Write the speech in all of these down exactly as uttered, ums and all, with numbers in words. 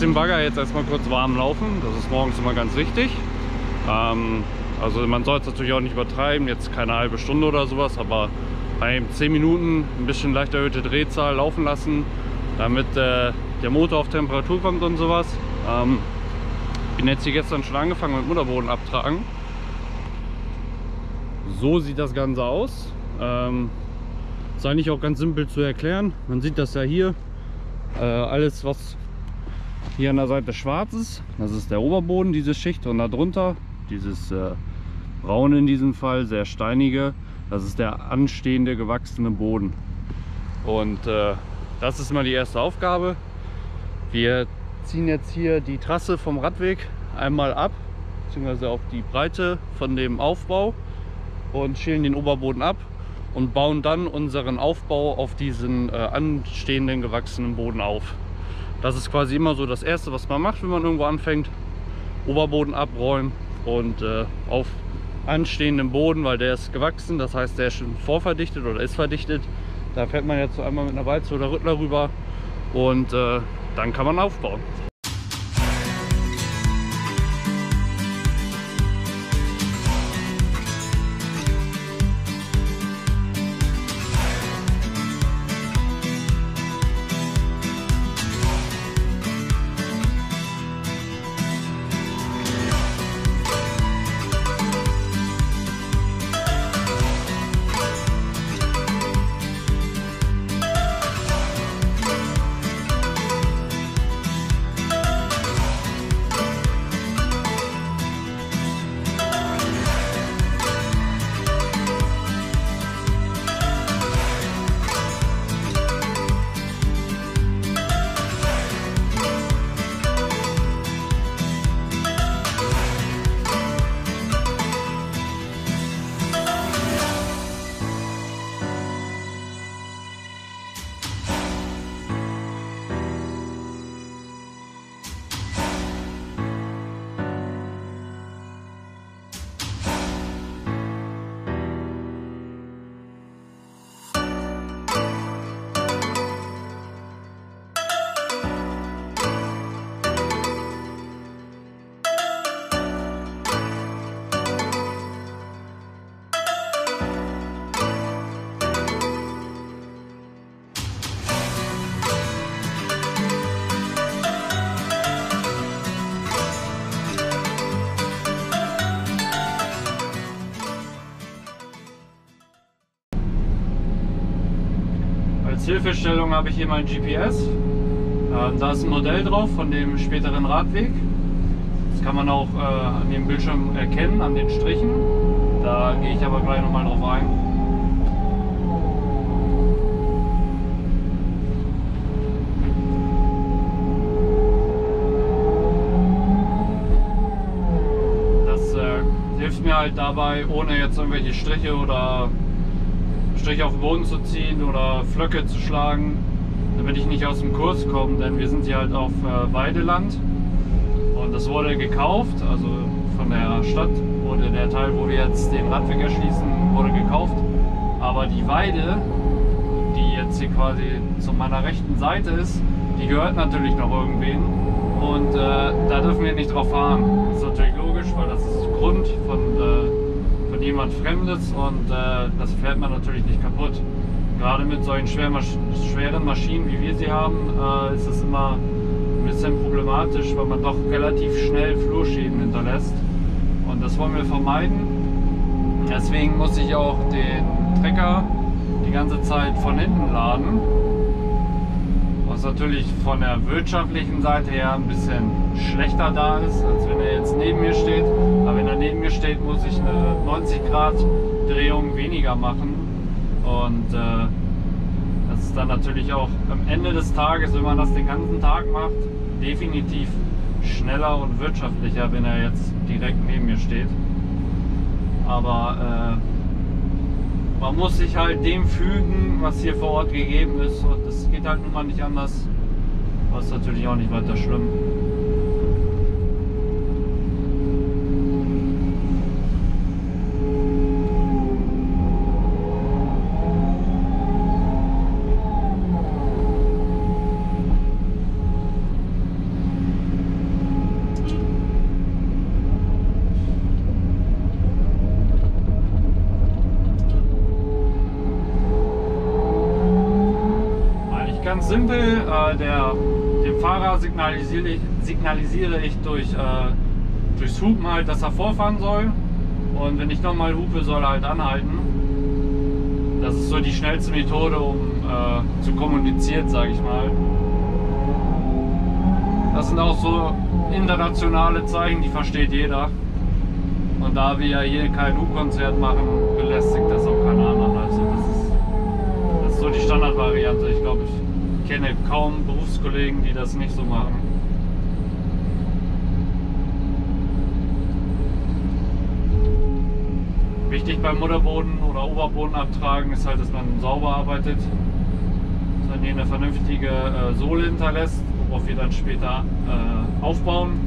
den Bagger jetzt erstmal kurz warm laufen. Das ist morgens immer ganz wichtig. Ähm, also man soll es natürlich auch nicht übertreiben, jetzt keine halbe Stunde oder sowas, aber bei zehn Minuten ein bisschen leicht erhöhte Drehzahl laufen lassen, damit äh, der Motor auf Temperatur kommt und sowas. Ähm, bin jetzt hier gestern schon angefangen mit Mutterboden abtragen. So sieht das Ganze aus. Ähm, ist eigentlich auch ganz simpel zu erklären. Man sieht das ja hier. Äh, alles, was hier an der Seite schwarz ist, das ist der Oberboden, diese Schicht, und darunter dieses äh, braune in diesem Fall, sehr steinige, das ist der anstehende gewachsene Boden. Und äh, das ist immer die erste Aufgabe. Wir ziehen jetzt hier die Trasse vom Radweg einmal ab, beziehungsweise auf die Breite von dem Aufbau, und schälen den Oberboden ab und bauen dann unseren Aufbau auf diesen äh, anstehenden gewachsenen Boden auf. Das ist quasi immer so das Erste, was man macht, wenn man irgendwo anfängt. Oberboden abräumen und äh, auf anstehenden Boden, weil der ist gewachsen, das heißt, der ist schon vorverdichtet oder ist verdichtet. Da fährt man jetzt so einmal mit einer Walze oder Rüttler rüber und äh, dann kann man aufbauen. Als Hilfestellung habe ich hier mein G P S. Ähm, da ist ein Modell drauf von dem späteren Radweg. Das kann man auch äh, an dem Bildschirm erkennen, an den Strichen. Da gehe ich aber gleich nochmal drauf ein. Das äh, hilft mir halt dabei, ohne jetzt irgendwelche Striche oder Striche auf den Boden zu ziehen oder Flöcke zu schlagen, damit ich nicht aus dem Kurs komme, denn wir sind hier halt auf äh, Weideland und das wurde gekauft, also von der Stadt wurde der Teil, wo wir jetzt den Radweg erschließen, wurde gekauft, aber die Weide, die jetzt hier quasi zu meiner rechten Seite ist, die gehört natürlich noch irgendwen und äh, da dürfen wir nicht drauf fahren. Das ist natürlich logisch, weil das ist Grund von äh, jemand Fremdes und äh, das fährt man natürlich nicht kaputt. Gerade mit solchen schweren, Masch schweren Maschinen, wie wir sie haben, äh, ist es immer ein bisschen problematisch, weil man doch relativ schnell Flurschäden hinterlässt. Und das wollen wir vermeiden. Deswegen muss ich auch den Trecker die ganze Zeit von hinten laden. Was natürlich von der wirtschaftlichen Seite her ein bisschen schlechter da ist, als wenn er jetzt neben mir steht. Aber wenn er neben mir steht, muss ich eine neunzig Grad Drehung weniger machen. Und äh, das ist dann natürlich auch am Ende des Tages, wenn man das den ganzen Tag macht, definitiv schneller und wirtschaftlicher, wenn er jetzt direkt neben mir steht. Aber äh, man muss sich halt dem fügen, was hier vor Ort gegeben ist, und das geht halt nun mal nicht anders. Aber ist natürlich auch nicht weiter schlimm. ganz simpel. Äh, der, dem Fahrer signalisiere ich, signalisiere ich durch, äh, durchs Hupen halt, dass er vorfahren soll. Und wenn ich nochmal hupe, soll er halt anhalten. Das ist so die schnellste Methode, um äh, zu kommunizieren, sage ich mal. Das sind auch so internationale Zeichen, die versteht jeder. Und da wir ja hier kein U-Konzert machen, belästigt das auch keinen anderen. Also das ist, das ist so die Standardvariante. Ich glaube, ich kenne kaum Berufskollegen, die das nicht so machen. Wichtig beim Mutterboden oder Oberboden abtragen ist halt, dass man sauber arbeitet, dass man hier eine vernünftige äh, Sohle hinterlässt, worauf wir dann später äh, aufbauen.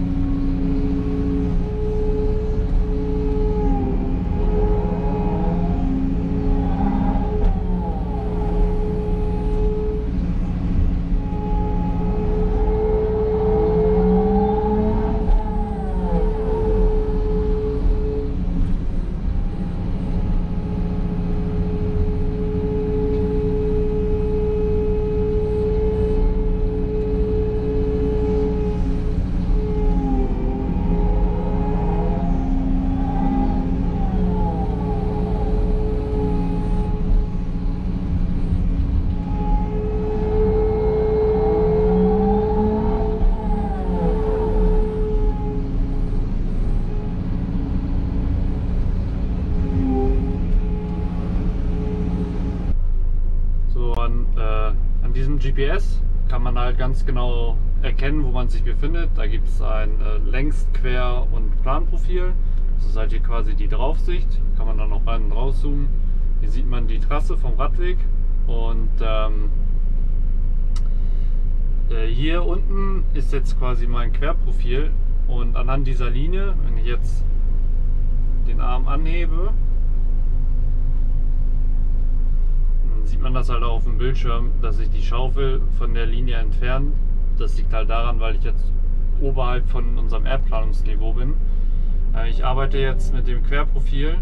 G P S kann man halt ganz genau erkennen, wo man sich befindet. Da gibt es ein äh, Längs-, Quer- und Planprofil. Das ist halt hier quasi die Draufsicht. Kann man dann noch rein und rauszoomen. Hier sieht man die Trasse vom Radweg. Und ähm, äh, hier unten ist jetzt quasi mein Querprofil. Und anhand dieser Linie, wenn ich jetzt den Arm anhebe, sieht man das halt auch auf dem Bildschirm, dass sich die Schaufel von der Linie entfernt. Das liegt halt daran, weil ich jetzt oberhalb von unserem Erdplanungsniveau bin. Ich arbeite jetzt mit dem Querprofil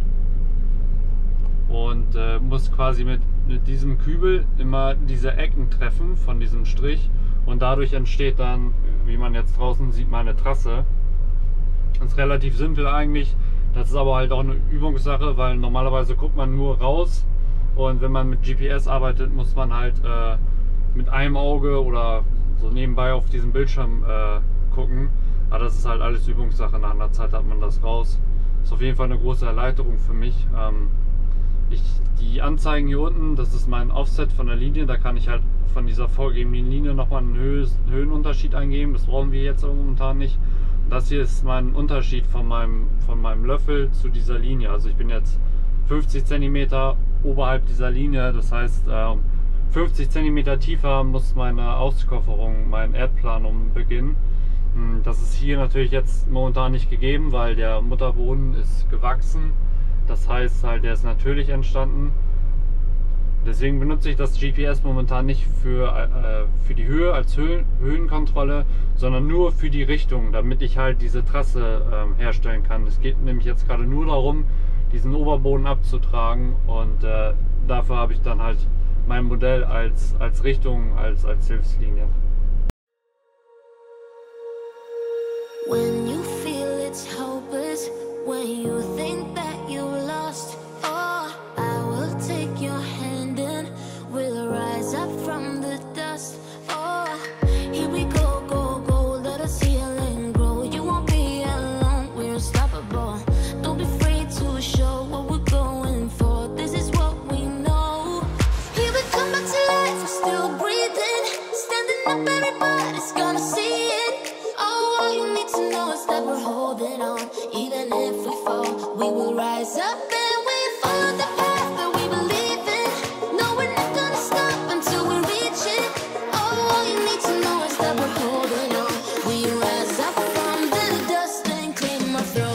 und äh, muss quasi mit, mit diesem Kübel immer diese Ecken treffen von diesem Strich und dadurch entsteht dann, wie man jetzt draußen sieht, meine Trasse. Das ist relativ simpel eigentlich. Das ist aber halt auch eine Übungssache, weil normalerweise guckt man nur raus. Und wenn man mit G P S arbeitet, muss man halt äh, mit einem Auge oder so nebenbei auf diesem Bildschirm äh, gucken. Aber das ist halt alles Übungssache. Nach einer Zeit hat man das raus. Ist auf jeden Fall eine große Erleichterung für mich. Ähm, ich, die Anzeigen hier unten, das ist mein Offset von der Linie. Da kann ich halt von dieser vorgegebenen Linie nochmal einen Höhe, Höhenunterschied eingeben. Das brauchen wir jetzt momentan nicht. Und das hier ist mein Unterschied von meinem, von meinem Löffel zu dieser Linie. Also ich bin jetzt fünfzig Zentimeter oberhalb dieser Linie, das heißt fünfzig Zentimeter tiefer muss meine Auskofferung, mein Erdplanum beginnen. Das ist hier natürlich jetzt momentan nicht gegeben, weil der Mutterboden ist gewachsen, das heißt halt, der ist natürlich entstanden. Deswegen benutze ich das G P S momentan nicht für, äh, für die Höhe als Höhen, Höhenkontrolle, sondern nur für die Richtung, damit ich halt diese Trasse äh, herstellen kann. Es geht nämlich jetzt gerade nur darum, diesen Oberboden abzutragen und äh, dafür habe ich dann halt mein Modell als, als Richtung, als, als Hilfslinie. When you feel it's hopeless, when you think that you lost, oh, I will take your hand and we'll rise up from the dust. Oh, here we go, go, go, let us heal and grow. You won't be alone, we're unstoppable. Don't be afraid to show what we're going for. This is what we know. Here we come back to life, we're still breathing. Standing up, everybody's gonna see it. Oh, all you need to know is that we're holding on. Even if we fall, we will rise up and we follow the path that we believe in. No, we're not gonna stop until we reach it. Oh, all you need to know is that we're holding on. We rise up from the dust and clear my throat.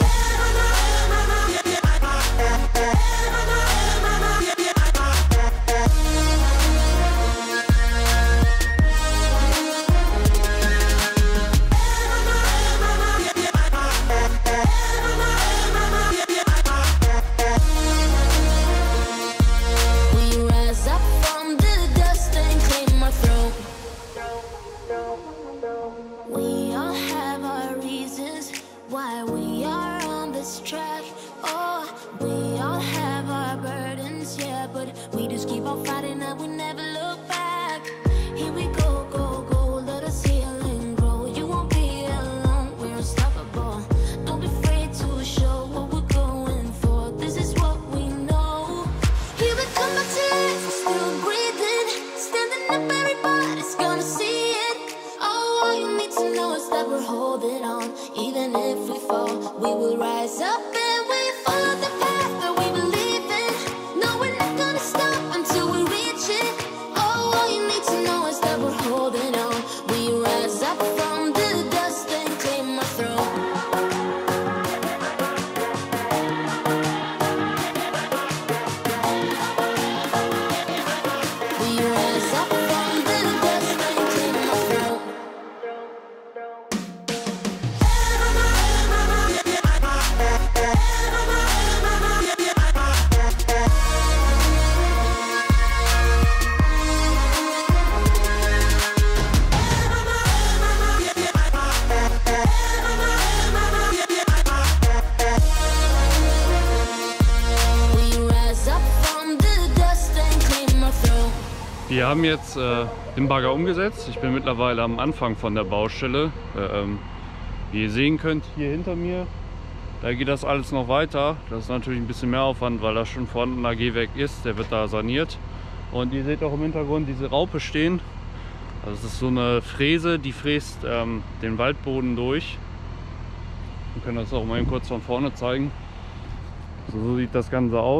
Wir haben jetzt äh, den Bagger umgesetzt. Ich bin mittlerweile am Anfang von der Baustelle. Äh, ähm, wie ihr sehen könnt, hier hinter mir, da geht das alles noch weiter. Das ist natürlich ein bisschen mehr Aufwand, weil da schon vorhandener Gehweg ist. Der wird da saniert. Und ihr seht auch im Hintergrund diese Raupe stehen. Das ist so eine Fräse, die fräst ähm, den Waldboden durch. Wir können das auch mal eben kurz von vorne zeigen. So, so sieht das Ganze aus.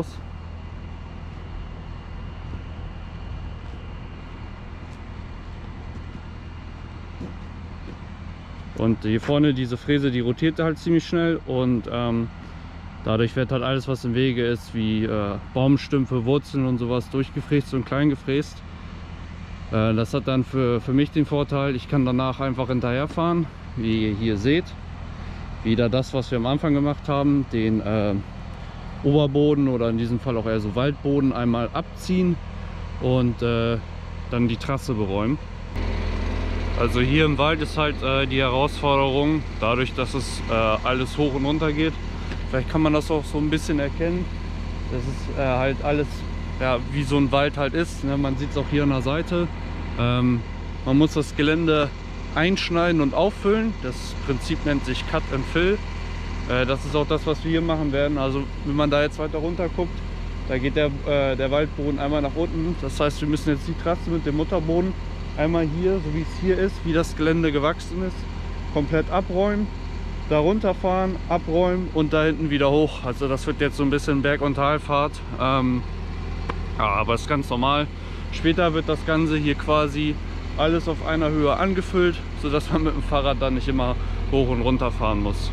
Und hier vorne diese Fräse, die rotiert halt ziemlich schnell und ähm, dadurch wird halt alles, was im Wege ist, wie äh, Baumstümpfe, Wurzeln und sowas, durchgefräst und klein gefräst. Äh, das hat dann für, für mich den Vorteil, ich kann danach einfach hinterherfahren, wie ihr hier seht. Wieder das, was wir am Anfang gemacht haben, den äh, Oberboden oder in diesem Fall auch eher so Waldboden einmal abziehen und äh, dann die Trasse beräumen. Also hier im Wald ist halt äh, die Herausforderung, dadurch, dass es äh, alles hoch und runter geht. Vielleicht kann man das auch so ein bisschen erkennen. Das ist äh, halt alles, ja, wie so ein Wald halt ist. Ne? Man sieht es auch hier an der Seite. Ähm, man muss das Gelände einschneiden und auffüllen. Das Prinzip nennt sich Cut and Fill. Äh, das ist auch das, was wir hier machen werden. Also wenn man da jetzt weiter runter guckt, da geht der, äh, der Waldboden einmal nach unten. Das heißt, wir müssen jetzt die Trasse mit dem Mutterboden einmal hier, so wie es hier ist, wie das Gelände gewachsen ist, komplett abräumen, da runterfahren, abräumen und da hinten wieder hoch. Also das wird jetzt so ein bisschen Berg- und Talfahrt. Ähm, ja, aber ist ganz normal. Später wird das Ganze hier quasi alles auf einer Höhe angefüllt, sodass man mit dem Fahrrad dann nicht immer hoch und runter fahren muss.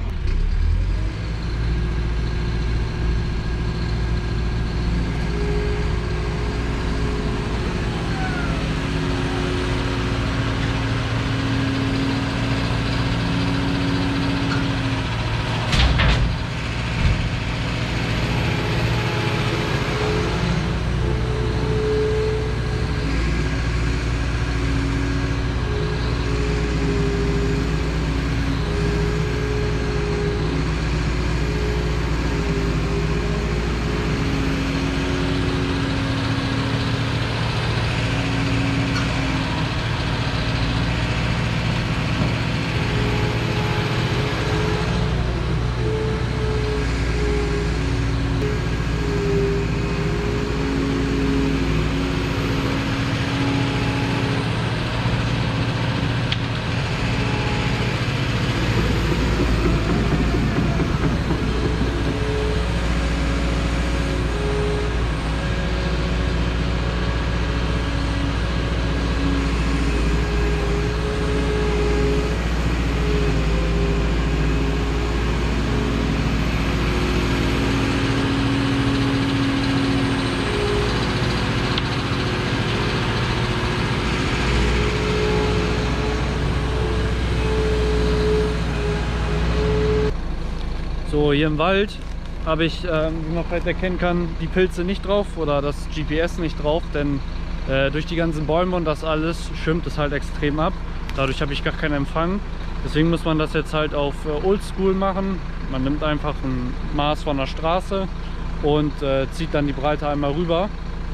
So, hier im Wald habe ich, ähm, wie man vielleicht erkennen kann, die Pilze nicht drauf oder das G P S nicht drauf, denn äh, durch die ganzen Bäume und das alles schirmt es halt extrem ab. Dadurch habe ich gar keinen Empfang. Deswegen muss man das jetzt halt auf äh, Oldschool machen. Man nimmt einfach ein Maß von der Straße und äh, zieht dann die Breite einmal rüber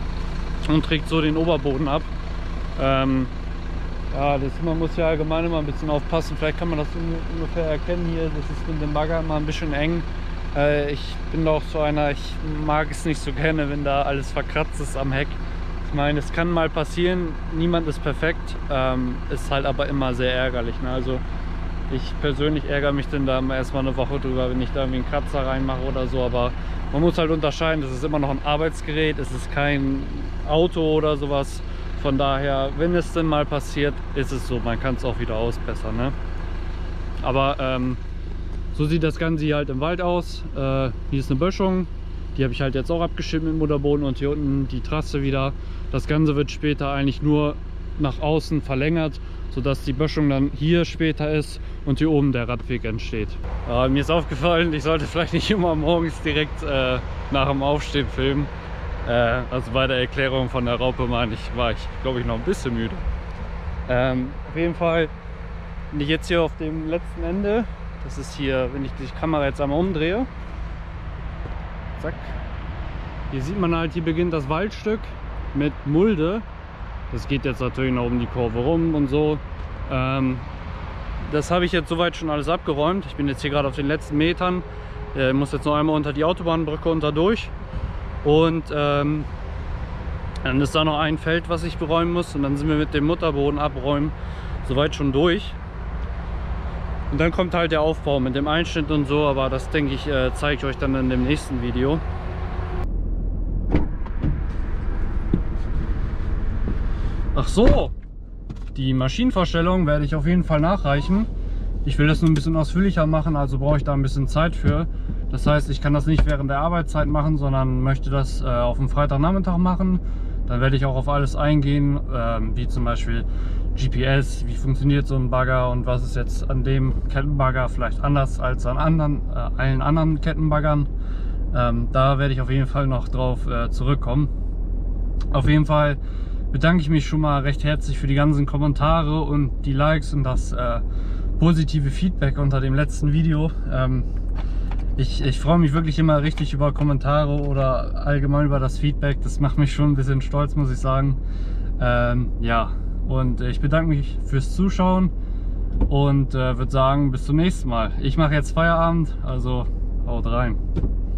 und trägt so den Oberboden ab. Ähm, Ja, das, man muss ja allgemein immer ein bisschen aufpassen. Vielleicht kann man das ungefähr erkennen hier. Das ist mit dem Bagger immer ein bisschen eng. Äh, ich bin doch so einer, ich mag es nicht so gerne, wenn da alles verkratzt ist am Heck. Ich meine, es kann mal passieren, niemand ist perfekt, ähm, ist halt aber immer sehr ärgerlich. Ne? Also ich persönlich ärgere mich dann da erstmal eine Woche drüber, wenn ich da irgendwie einen Kratzer reinmache oder so. Aber man muss halt unterscheiden, das ist immer noch ein Arbeitsgerät, es ist kein Auto oder sowas. Von daher, wenn es denn mal passiert, ist es so, man kann es auch wieder ausbessern. Ne? Aber ähm, so sieht das Ganze hier halt im Wald aus. Äh, hier ist eine Böschung, die habe ich halt jetzt auch abgeschnitten mit Mutterboden und hier unten die Trasse wieder. Das Ganze wird später eigentlich nur nach außen verlängert, sodass die Böschung dann hier später ist und hier oben der Radweg entsteht. Äh, mir ist aufgefallen, ich sollte vielleicht nicht immer morgens direkt äh, nach dem Aufstehen filmen. Also bei der Erklärung von der Raupe meine ich, war ich, glaube ich, noch ein bisschen müde. Ähm, auf jeden Fall bin ich jetzt hier auf dem letzten Ende. Das ist hier, wenn ich die Kamera jetzt einmal umdrehe. Zack. Hier sieht man halt, hier beginnt das Waldstück mit Mulde. Das geht jetzt natürlich noch um die Kurve rum und so. Ähm, das habe ich jetzt soweit schon alles abgeräumt. Ich bin jetzt hier gerade auf den letzten Metern. Ich äh, muss jetzt noch einmal unter die Autobahnbrücke unter durch. Und ähm, dann ist da noch ein Feld, was ich beräumen muss. Und dann sind wir mit dem Mutterboden abräumen soweit schon durch. Und dann kommt halt der Aufbau mit dem Einschnitt und so. Aber das, denke ich, äh, zeige ich euch dann in dem nächsten Video. Ach so, die Maschinenvorstellung werde ich auf jeden Fall nachreichen. Ich will das nur ein bisschen ausführlicher machen, also brauche ich da ein bisschen Zeit für. Das heißt, ich kann das nicht während der Arbeitszeit machen, sondern möchte das äh, auf dem Freitagnachmittag machen. Dann werde ich auch auf alles eingehen, äh, wie zum Beispiel G P S, wie funktioniert so ein Bagger und was ist jetzt an dem Kettenbagger vielleicht anders als an anderen, äh, allen anderen Kettenbaggern. Ähm, da werde ich auf jeden Fall noch drauf äh, zurückkommen. Auf jeden Fall bedanke ich mich schon mal recht herzlich für die ganzen Kommentare und die Likes und das äh, positive Feedback unter dem letzten Video. Ähm, ich, ich freue mich wirklich immer richtig über Kommentare oder allgemein über das Feedback. Das macht mich schon ein bisschen stolz, muss ich sagen. Ähm, ja, und ich bedanke mich fürs Zuschauen und äh, würde sagen, bis zum nächsten Mal. Ich mache jetzt Feierabend, also haut rein.